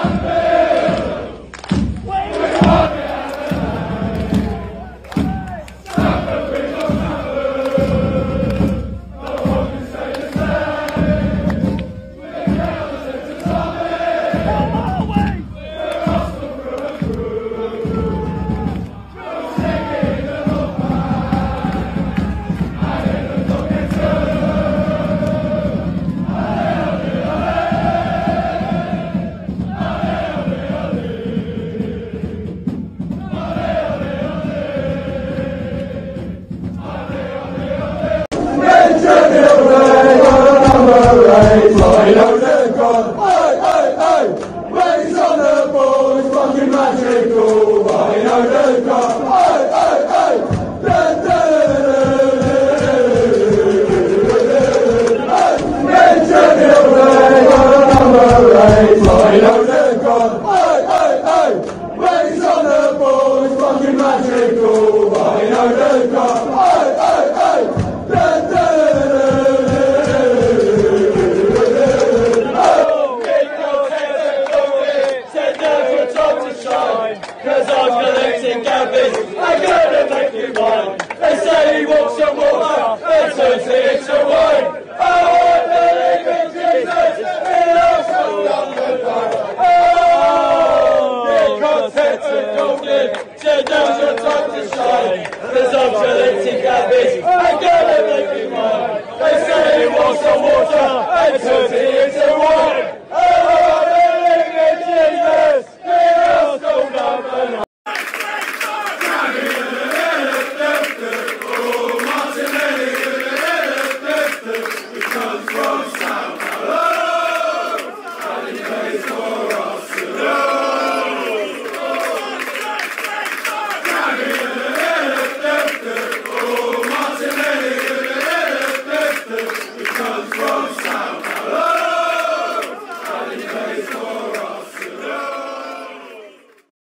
Cause I'm collecting cabbage, I'm gonna make you mine. They say he walks on water and turns it into wine. I want to live in Jesus, in awesome London. Oh, you're content and golden, so now's your time to shine. Cause I'm collecting cabbage, I'm gonna make you mine. They say he walks on water and turns it into wine.